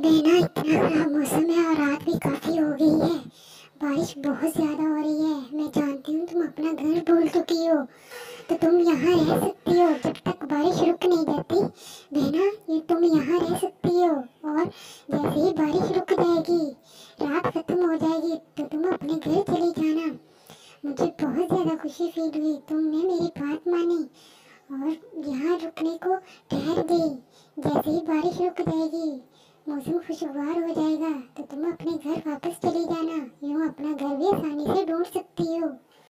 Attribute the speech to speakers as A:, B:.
A: बहना, इतना खराब मौसम है और रात भी काफ़ी हो गई है। बारिश बहुत ज़्यादा हो रही है। मैं जानती हूँ तुम अपना घर भूल चुकी हो, तो तुम यहाँ रह सकती हो जब तक बारिश रुक नहीं जाती। बहना, ये तुम यहाँ रह सकती हो, और जैसे ही बारिश रुक जाएगी, रात खत्म हो जाएगी, तो तुम अपने घर चली जाना। मुझे बहुत ज़्यादा खुशी फील हुई, तुमने मेरी बात मानी और यहाँ रुकने को ठहर गई। जैसे ही बारिश रुक जाएगी, मौसम खुशगवार हो जाएगा, तो तुम अपने घर वापस चली जाना। यूँ अपना घर भी आसानी से ढूंढ सकती हो।